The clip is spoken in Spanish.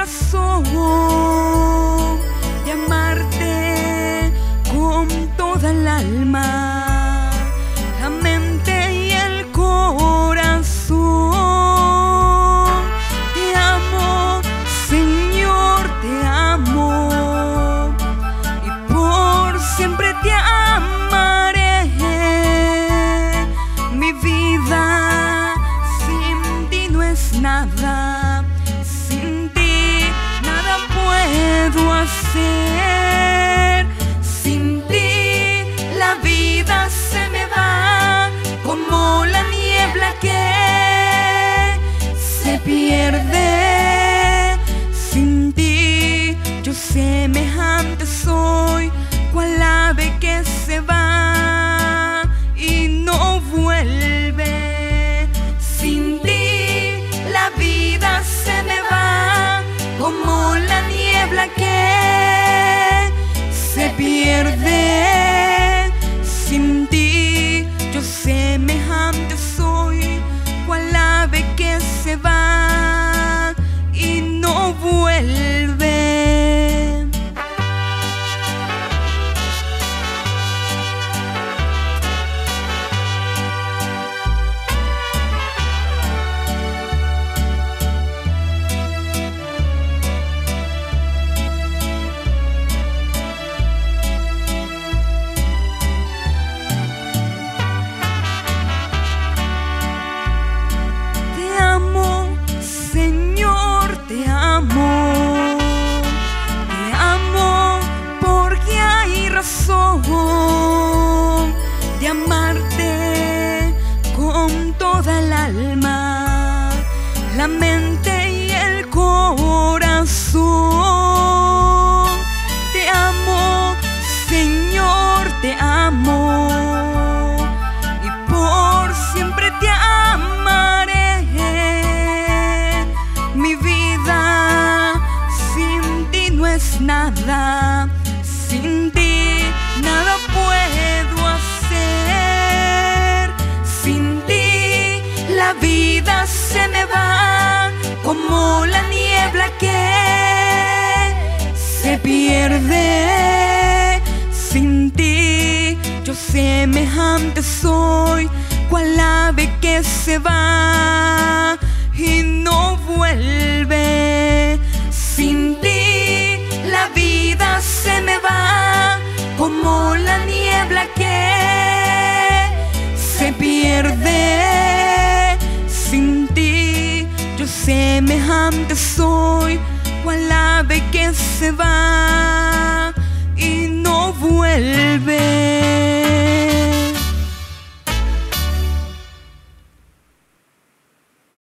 razón de amarte con toda el alma, la mente y el corazón. Te amo, Señor, te amo, y por siempre te amaré. Mi vida sin ti no es nada, sin ti nada puedo hacer. Sin ti la vida se me va como la niebla que se pierde. Sin ti yo semejante soy, cual ave que se va y no vuelve. Sin ti la vida se me va como la niebla que se pierde. Sin ti yo semejante soy, cual ave que se va y no vuelve. Te amo porque hay razón de amarte con toda el alma, la mente y el corazón. Te amo, Señor, te amo, y por siempre te amaré. Mi vida sin ti no es nada, sin ti nada puedo hacer. Sin ti la vida se me va como la niebla que se pierde. Sin ti yo semejante soy, cual ave que se va y no vuelve. Sin ti la vida se me va como la niebla que se pierde. Sin ti yo semejante soy, cual ave que se va